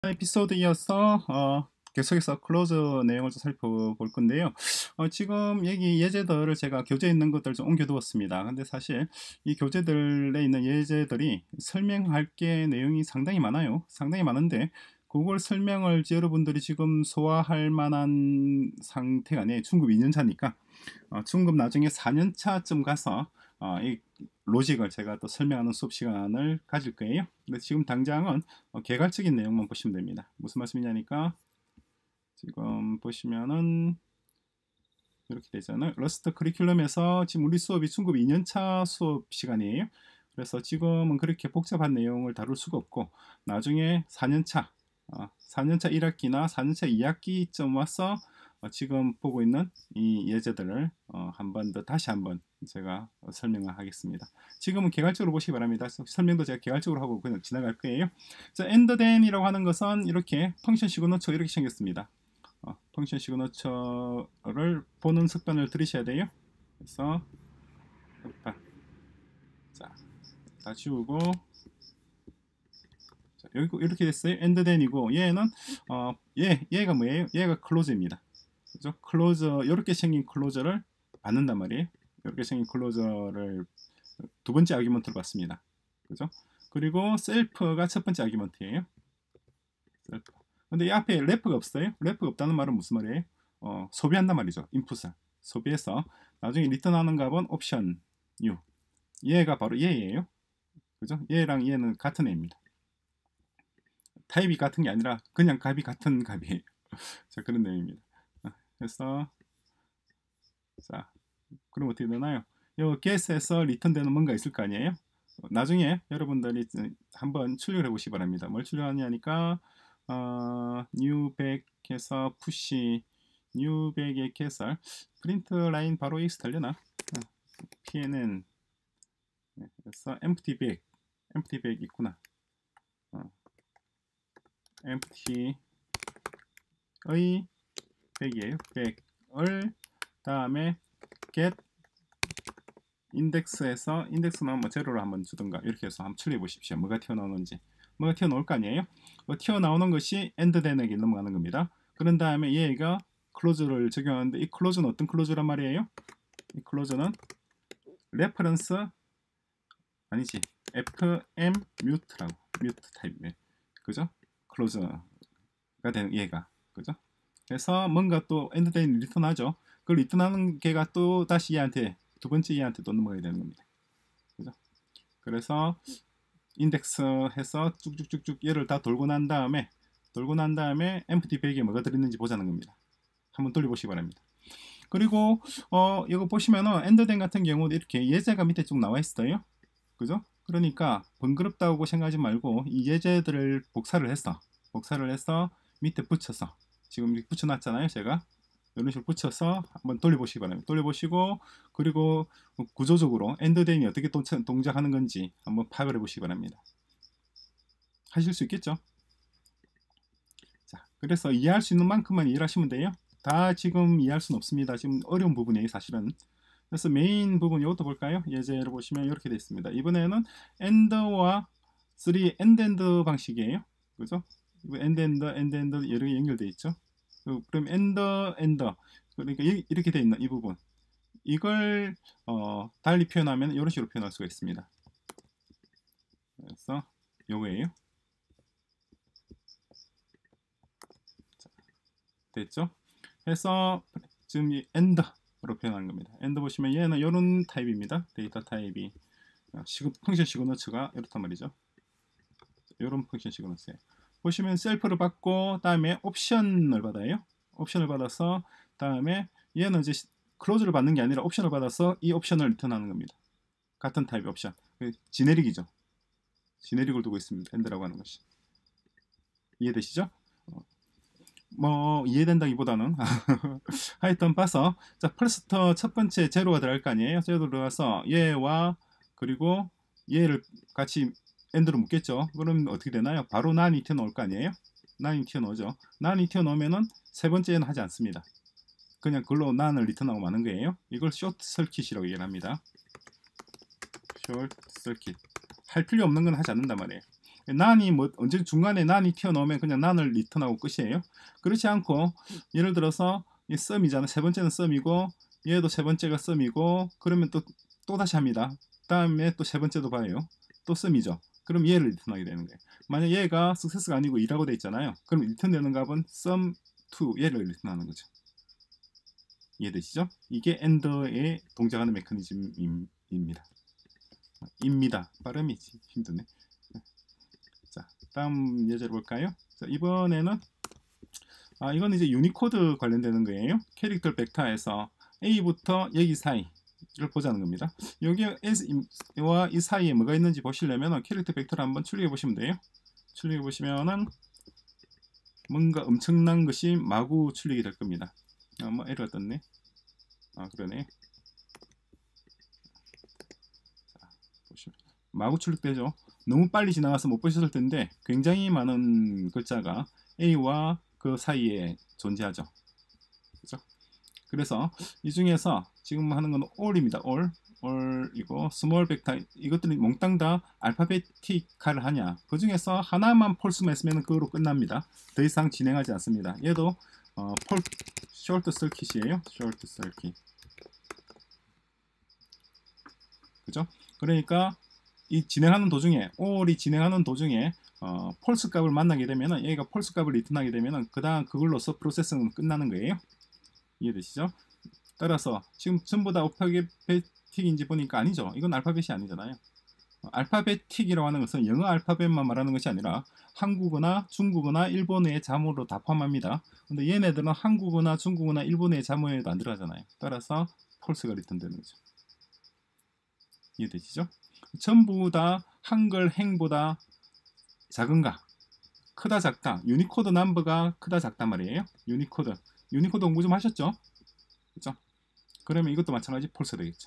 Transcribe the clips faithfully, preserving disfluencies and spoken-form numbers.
에피소드 이어서 어, 계속해서 클로즈 내용을 좀 살펴볼 건데요. 어, 지금 여기 예제들을 제가 교재에 있는 것들 좀 옮겨두었습니다. 근데 사실 이 교재들에 있는 예제들이 설명할 게 내용이 상당히 많아요. 상당히 많은데 그걸 설명을 여러분들이 지금 소화할 만한 상태가 아니에요. 중급 이 년 차니까 어, 중급 나중에 사 년 차쯤 가서 어, 이 로직을 제가 또 설명하는 수업 시간을 가질 거예요. 근데 지금 당장은 어, 개괄적인 내용만 보시면 됩니다. 무슨 말씀이냐니까 지금 보시면은 이렇게 되잖아요. 러스트 커리큘럼에서 지금 우리 수업이 중급 이 년 차 수업 시간이에요. 그래서 지금은 그렇게 복잡한 내용을 다룰 수가 없고 나중에 사 년 차 어, 사 년 차 일 학기나 사 년 차 이 학기쯤 와서 어, 지금 보고 있는 이 예제들을 어, 한 번 더 다시 한번 제가 어, 설명을 하겠습니다. 지금은 개괄적으로 보시기 바랍니다. 설명도 제가 개괄적으로 하고 그냥 지나갈 거예요. 자, end then이라고 하는 것은 이렇게 펑션 시그너처 이렇게 생겼습니다. 어, 펑션 시그너처를 보는 습관을 들이셔야 돼요. 그래서 자, 다 지우고 자, 여기 이렇게 됐어요. end then이고 얘는 어, 얘 얘가 뭐예요? 얘가 클로즈입니다. 그죠? 클로저 이렇게 생긴 클로저를 받는단 말이에요. 이렇게 생긴 클로저를 두 번째 아규먼트로 받습니다. 그죠? 그리고 셀프가 첫 번째 아규먼트예요. 셀프. 근데 이 앞에 래프가 없어요. 래프가 없다는 말은 무슨 말이에요? 어, 소비한단 말이죠. 인풋을 소비해서 나중에 리턴하는 값은 옵션 U. 얘가 바로 얘예요. 그죠? 얘랑 얘는 같은 애입니다. 타입이 같은 게 아니라 그냥 값이 같은 값이에요. 자, 그런 내용입니다. 그래서 자, 그럼 어떻게 되나요? 요 get에서 리턴되는 뭔가 있을 거 아니에요? 나중에 여러분들이 한번 출력을 해보시기 바랍니다. 뭘 출력하냐니까 어, new 백에서 push new 백의 개설 프린트 라인 바로 x 달려나? 어, pnn 그래서 empty bag empty bag 있구나. 어, empty의 백이에요. 백을 다음에 get 인덱스에서 인덱스는 뭐 제로를 한번 주든가 이렇게 해서 한번 출력해 보십시오. 뭐가 튀어나오는지. 뭐가 튀어나올 거 아니에요? 뭐 튀어나오는 것이 end then에게 넘어가는 겁니다. 그런 다음에 얘가 클로즈를 적용하는데 이 클로즈는 어떤 클로즈란 말이에요? 이 클로즈는 레퍼런스 아니지 에프엠 뮤트라고 뮤트 타입이에요. 그죠? 클로즈가 되는 얘가 그죠? 그래서 뭔가 또 end then이 리턴하죠. 그걸 리턴하는 개가 또 다시 얘한테 두 번째 얘한테 또 넘어가야 되는 겁니다. 그죠? 그래서 인덱스 해서 쭉쭉쭉쭉 얘를 다 돌고 난 다음에 돌고 난 다음에 empty 백에 뭐가 들어있는지 보자는 겁니다. 한번 돌려보시기 바랍니다. 그리고 어 이거 보시면은 end then 같은 경우도 이렇게 예제가 밑에 쭉 나와 있어요. 그죠? 그러니까 번거롭다고 생각하지 말고 이 예제들을 복사를 했어. 복사를 해서 밑에 붙여서 지금 이렇게 붙여놨잖아요. 제가 이런 식으로 붙여서 한번 돌려보시기 바랍니다. 돌려보시고 그리고 구조적으로 end then이 어떻게 동작하는 건지 한번 파악을 해보시기 바랍니다. 하실 수 있겠죠? 자, 그래서 이해할 수 있는 만큼만 이해를 하시면 돼요. 다 지금 이해할 수는 없습니다. 지금 어려운 부분이에요, 사실은. 그래서 메인 부분 이것도 볼까요? 예제를 보시면 이렇게 되어 있습니다. 이번에는 end와 쓰리 end end 방식이에요. 그죠? end end end end 여러 개 연결되어 있죠. 그럼 end end 그러니까 이렇게 되어 있는 이 부분 이걸 어, 달리 표현하면 이런 식으로 표현할 수가 있습니다. 그래서 요거예요. 자, 됐죠? 해서 지금 이 end로 표현한 겁니다. end 보시면 얘는 이런 타입입니다. 데이터 타입이 시그, 펑션 시그너처가 이렇단 말이죠. 이런 펑션 시그너처예요. 보시면 셀프를 받고 다음에 옵션을 받아요. 옵션을 받아서 다음에 얘는 이제 클로즈를 받는 게 아니라 옵션을 받아서 이 옵션을 리턴하는 겁니다. 같은 타입의 옵션. 지네릭이죠. 지네릭을 두고 있습니다. end라고 하는 것이. 이해되시죠? 뭐 이해된다기보다는 하여튼 봐서 자 플러스터 첫 번째 제로가 들어갈 거 아니에요. 제로 들어가서 얘와 그리고 얘를 같이 엔드로 묶겠죠. 그럼 어떻게 되나요? 바로 난이 튀어나올 거 아니에요. 난이 튀어나오죠. 난이 튀어나오면은 세 번째는 하지 않습니다. 그냥 그걸로 난을 리턴하고 마는 거예요. 이걸 쇼트 서킷이라고 얘기를 합니다. 쇼트 서킷 할 필요 없는 건 하지 않는단 말이에요. 난이 뭐 언제 중간에 난이 튀어나오면 그냥 난을 리턴하고 끝이에요. 그렇지 않고 예를 들어서 이 썸이잖아. 세 번째는 썸이고 얘도 세 번째가 썸이고 그러면 또 또 다시 합니다. 다음에 또 세 번째도 봐요. 또 썸이죠. 그럼 얘를 리턴하게 되는 거예요. 만약 얘가 सक्세스가 아니고 이라고 돼 있잖아요. 그럼 리턴되는 값은 썸 투 얘를 리턴하는 거죠. 이해되시죠? 이게 엔더의 동작하는 메커니즘입니다. 입니다. 발음이 힘드네. 자, 다음 예제를 볼까요? 자, 이번에는 아, 이건 이제 유니코드 관련되는 거예요. 캐릭터 벡터에서 A부터 여기 사이를 보자는 겁니다. 여기와 이 사이에 뭐가 있는지 보시려면 캐릭터 벡터를 한번 출력해 보시면 돼요. 출력해 보시면은 뭔가 엄청난 것이 마구 출력이 될 겁니다. 아, 뭐 에러가 떴네. 아, 그러네. 자, 보시면 마구 출력되죠. 너무 빨리 지나가서 못 보셨을 텐데 굉장히 많은 글자가 A와 그 사이에 존재하죠. 그죠? 그래서 이 중에서 지금 하는 건 all입니다. all, all이고 small 벡터 이것들이 몽땅 다 알파베틱화를 하냐? 그 중에서 하나만 폴스만 했으면 그거로 끝납니다. 더 이상 진행하지 않습니다. 얘도 어, 폴 short circuit이에요. short circuit. 그죠? 그러니까 이 진행하는 도중에 all이 진행하는 도중에 어, 폴스 값을 만나게 되면은 얘가 폴스 값을 리턴하게 되면은 그 다음 그걸로서 프로세스는 끝나는 거예요. 이해되시죠? 따라서 지금 전부 다 알파베틱인지 보니까 아니죠. 이건 알파벳이 아니잖아요. 알파베틱이라고 하는 것은 영어 알파벳만 말하는 것이 아니라 한국어나 중국어나 일본어의 자모로 다 포함합니다. 근데 얘네들은 한국어나 중국어나 일본어의 자모에도 안 들어가잖아요. 따라서 폴스가 리턴되는 거죠. 이해되시죠? 전부 다 한글 행보다 작은가? 크다 작다. 유니코드 넘버가 크다 작다 말이에요. 유니코드. 유니코드 공부 좀 하셨죠? 그죠? 그러면 이것도 마찬가지 폴스 되겠죠.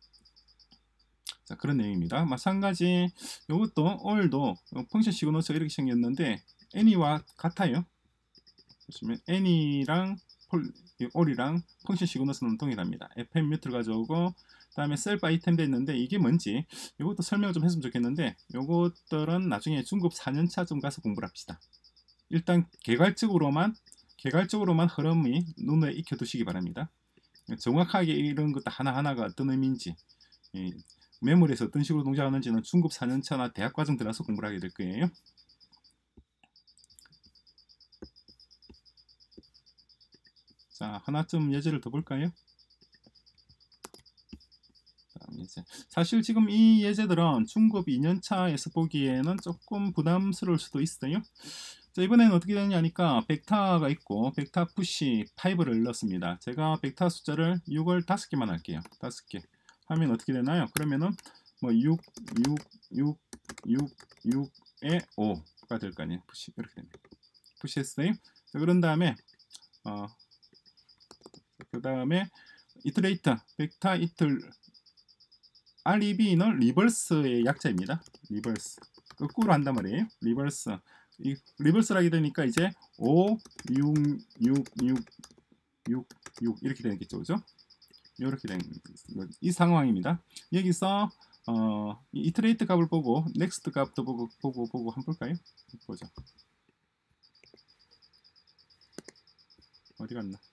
자, 그런 내용입니다. 마찬가지 이것도 all도 펑션 시그너스가 이렇게 생겼는데 any와 같아요. 보시면 any랑 all이랑 펑션 시그너스는 동일합니다. 에프엠 뮤트를 가져오고 다음에 셀프 아이템도 있는데 이게 뭔지 이것도 설명을 좀 했으면 좋겠는데 이것들은 나중에 중급 사 년차쯤 가서 공부를 합시다. 일단 개괄적으로만 개괄적으로만 흐름이 눈에 익혀 두시기 바랍니다. 정확하게 이런 것도 하나하나가 어떤 의미인지 메모리에서 어떤 식으로 동작하는지는 중급 사 년차나 대학 과정 들어서 공부를 하게 될 거예요. 자, 하나쯤 예제를 더 볼까요? 예제. 사실 지금 이 예제들은 중급 이 년차에서 보기에는 조금 부담스러울 수도 있어요. 자, 이번에는 어떻게 되느냐 하니까 벡터가 있고 벡터 푸시 오를 넣었습니다. 제가 벡터 숫자를 육을 다섯 개만 할게요. 다섯 개 하면 어떻게 되나요? 그러면은 뭐 육, 육, 육, 육, 육에 오가 될 거 아니에요. 푸시 이렇게 됩니다. 푸시했어요. 자, 그런 다음에 어, 그 다음에 이터레이터 벡터 이틀 알이비는 리버스의 약자입니다. 리버스 거꾸로 한단 말이에요. 리버스 이 리버스를 하게 되니까 이제 오, 육, 육, 육, 육, 육 이렇게 되겠죠, 그죠? 이렇게 된 이 상황입니다. 여기서 어, 이터레이트 값을 보고 넥스트 값도 보고 보고 보고 한번 볼까요? 보죠. 어디 갔나?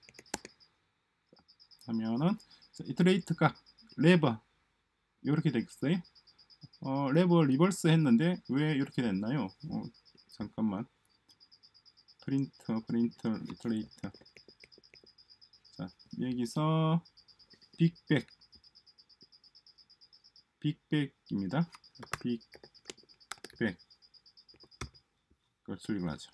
하면은 이터레이트 값 레버 이렇게 되겠어요. 어, 레버 리버스 했는데 왜 이렇게 됐나요? 어, 잠깐만. 프린트, 프린트, 이터레이트. 자, 여기서 빅백, 빅백입니다. 빅백. 그걸 출력을 하죠.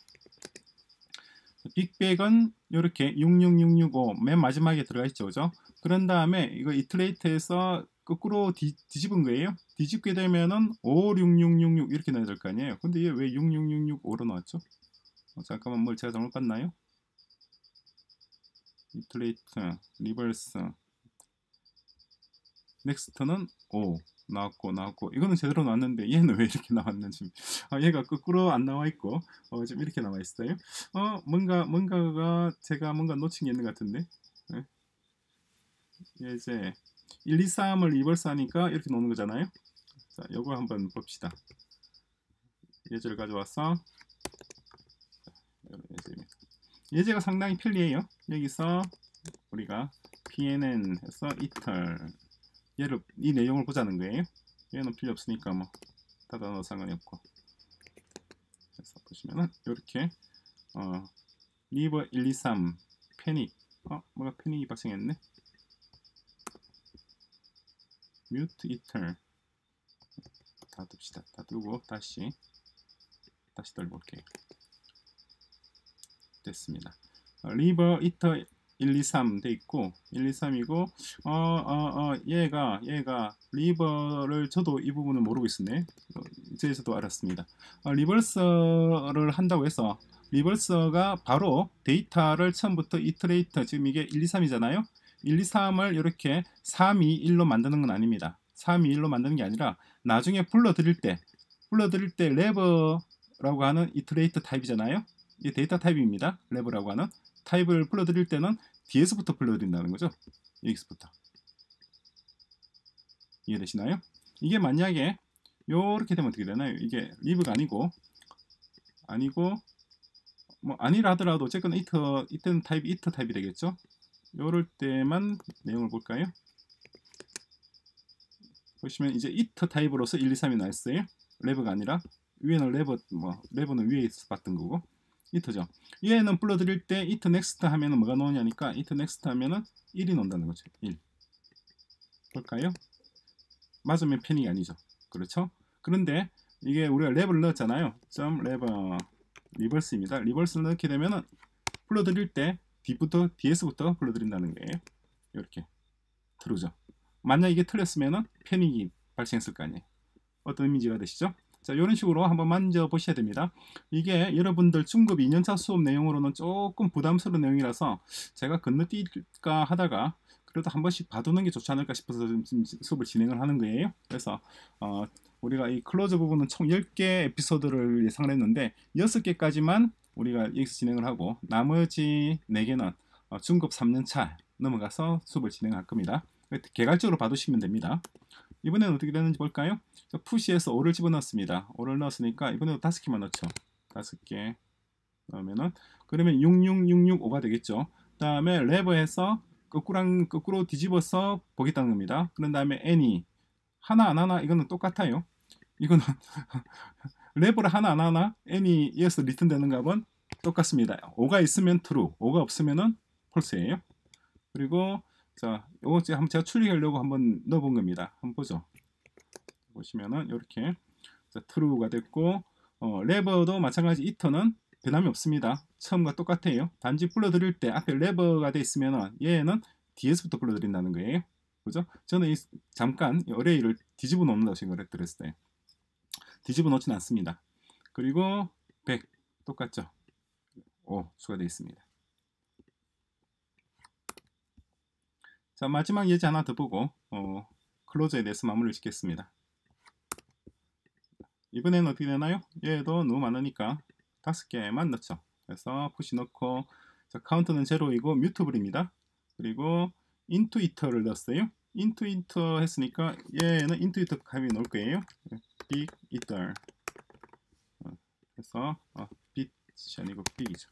빅백은 이렇게 육육육육오 맨 마지막에 들어가 있죠, 그죠? 그런 다음에 이거 이터레이트에서 거꾸로 뒤, 뒤집은 거예요. 뒤집게 되면은 오육육육육 이렇게 나야 될 거 아니에요. 근데 얘 왜 육육육육오로 나왔죠? 어, 잠깐만 뭘 제가 잘못 봤나요? 이터레이트, 리버스, 넥스트는 오 나왔고 나왔고 이거는 제대로 나왔는데 얘는 왜 이렇게 나왔는지 아, 얘가 거꾸로 안 나와 있고 어, 좀 이렇게 나와 있어요. 어 뭔가 뭔가가 제가 뭔가 놓친 게 있는 것 같은데 네? 이제 일, 이, 삼을 리버스 하니까 이렇게 놓는 거잖아요. 자, 요거 한번 봅시다. 예제를 가져와서 예제입니다. 예제가 상당히 편리해요. 여기서 우리가 pnn 해서 이털 얘를 이 내용을 보자는 거예요. 얘는 필요 없으니까 뭐 닫아 넣어도 상관이 없고. 그래서 보시면은 이렇게 어 리버 일, 이, 삼 패닉 어 뭐가 패닉이 발생했네. 뮤트 이털 다 둡시다. 다 두고 다시 다시 돌볼게요. 됐습니다. 어, 리버 이터 일, 이, 삼 돼 있고 일, 이, 삼이고 어, 어, 어, 얘가 얘가 리버를 저도 이 부분을 모르고 있었네. 어, 이제서도 알았습니다. 어, 리버서를 한다고 해서 리버서가 바로 데이터를 처음부터 이터레이터 지금 이게 일, 이, 삼이잖아요. 일, 이, 삼을 이렇게 삼, 이, 일로 만드는 건 아닙니다. 삼, 이, 일로 만드는 게 아니라 나중에 불러드릴 때 불러드릴 때 레버라고 하는 이터레이터 타입이잖아요. 이 데이터 타입입니다. 레버라고 하는 타입을 불러드릴 때는 디에스부터 불러드린다는 거죠. 여기서부터. 이해되시나요? 이게 만약에 요렇게 되면 어떻게 되나요? 이게 리브가 아니고 아니고 뭐 아니라 하더라도 어쨌거나 이터 이때는 타입이 이터 타입이 되겠죠. 요럴 때만 내용을 볼까요? 보시면 이제 이터 타입으로서 일, 이, 삼이 나왔어요. 레버가 아니라 위에는 레버 뭐 레버는 위에 있어 봤던 거고 이터죠. 얘는 불러드릴 때 이터 넥스트 하면은 뭐가 나오냐니까 이터 넥스트 하면은 일이 나온다는 거죠. 일. 볼까요? 맞으면 패닉이 아니죠. 그렇죠? 그런데 이게 우리가 랩을 넣었잖아요. 점 레버 리버스입니다. 리버스를 넣게 되면은 불러드릴 때 D부터 디에스부터 불러드린다는 거예요. 이렇게 트루죠. 만약 이게 틀렸으면은 패닉이 발생했을 거 아니에요. 어떤 의미가 되시죠? 자, 이런 식으로 한번 만져보셔야 됩니다. 이게 여러분들 중급 이 년차 수업 내용으로는 조금 부담스러운 내용이라서 제가 건너뛸까 하다가 그래도 한 번씩 봐두는 게 좋지 않을까 싶어서 지금 수업을 진행을 하는 거예요. 그래서 어, 우리가 이 클로저 부분은 총 열 개 에피소드를 예상을 했는데 여섯 개까지만 우리가 여기서 진행을 하고 나머지 네 개는 어, 중급 삼 년차 넘어가서 수업을 진행할 겁니다. 개괄적으로 봐두시면 됩니다. 이번에는 어떻게 되는지 볼까요? 푸시에서 오를 집어넣었습니다. 오를 넣었으니까 이번에도 다섯 개만 넣죠. 다섯 개 넣으면은 그러면 육육육육오가 되겠죠. 그 다음에 레버에서 거꾸랑 거꾸로 뒤집어서 보겠다는 겁니다. 그런 다음에 n이 하나 안 하나 이거는 똑같아요. 이거는 레버를 하나 안 하나 n이 이어서 리턴 되는 값은 똑같습니다. 오가 있으면 true, 오가 없으면은 false예요. 그리고 자, 요거 제가 한번 제가 추리하려고 한번 넣어본 겁니다. 한번 보죠. 보시면은 이렇게 true가 됐고 어, 레버도 마찬가지 이터는 변함이 없습니다. 처음과 똑같아요. 단지 불러드릴 때 앞에 레버가 돼 있으면은 얘는 디에스부터 불러드린다는 거예요. 그죠? 저는 이, 잠깐 이 어레이를 뒤집어 놓는다고 생각을 했을 때 뒤집어 놓지는 않습니다. 그리고 백 똑같죠? 오 추가되어 있습니다. 자, 마지막 예제 하나 더 보고 어, 클로저에 대해서 마무리를 짓겠습니다. 이번에는 어떻게 되나요? 얘도 너무 많으니까 다섯 개만 넣죠. 그래서 푸시 넣고 자, 카운트는 제로이고 뮤트블입니다. 그리고 인투 이터를 넣었어요. 인투 이터 했으니까 얘는 인투 이터 값이 넣을 거예요. 빅 이터 그래서 어, 빛이 아니고 빅이죠.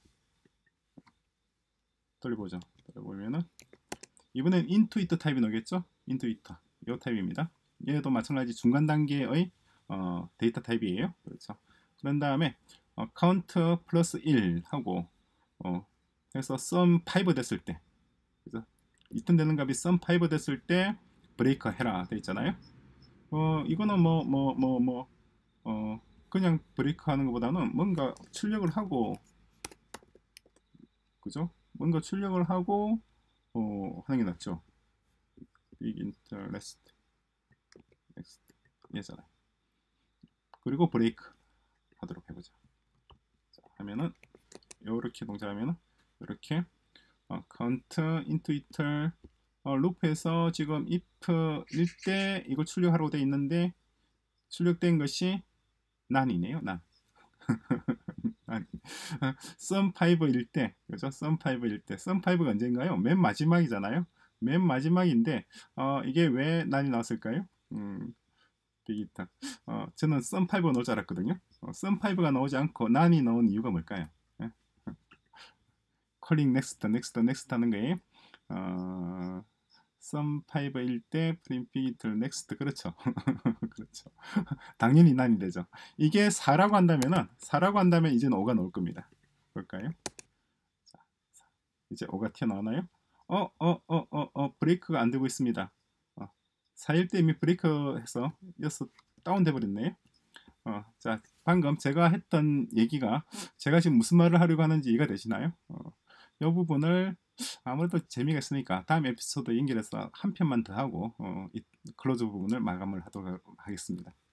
돌려보죠. 돌려보면은 이번엔 인투 이터 타입이 나오겠죠? 인투 이터 이 타입입니다. 얘도 마찬가지 중간 단계의 어, 데이터 타입이에요. 그렇죠. 그런 다음에 어, 카운트 플러스 일 하고 어, 해서 썸 오 됐을 때 그래서 리턴 되는 값이 썸 오 됐을 때 브레이커 해라 돼 있잖아요. 어, 이거는 뭐 뭐 뭐 뭐 어, 그냥 브레이크 하는 것보다는 뭔가 출력을 하고 그죠? 뭔가 출력을 하고 어, 하는 게 낫죠. big interest next 얘잖아요. 그리고 브레이크 하도록 해보자. 자, 하면은 이렇게 동작하면은 이렇게 어, count into iter 어, 루프에서 지금 if일 때 이걸 출력하라고 되어 있는데 출력된 것이 난이네요. 난. 썸 오일 때 그죠? 썸 오일 때 썸 오가 언젠가요? 맨 마지막이잖아요. 맨 마지막인데 어, 이게 왜 난이 나왔을까요? 음, 빅히터. 어, 저는 썸 파이브가 나올 줄 알았거든요. 어, 썸 파이브가 나오지 않고 난이 나온 이유가 뭘까요? 예? 컬링 넥스트, 넥스트, 넥스트 하는 거에 어, 썸 파이브일 때 프림 빅히터 넥스트. 그렇죠. 그렇죠. 당연히 난이 되죠. 이게 사라고 한다면은 사라고 한다면 이제는 오가 나올 겁니다. 볼까요? 자, 이제 오가 튀어나오나요? 어, 어, 어, 어, 어, 브레이크가 안 되고 있습니다. 어, 사일 때 이미 브레이크 해서 여섯 다운돼 버렸네. 어, 자, 방금 제가 했던 얘기가 제가 지금 무슨 말을 하려고 하는지 이해가 되시나요? 어, 이 부분을 아무래도 재미가 있으니까 다음 에피소드 연결해서 한 편만 더 하고 어, 이 클로즈 부분을 마감을 하도록 하겠습니다.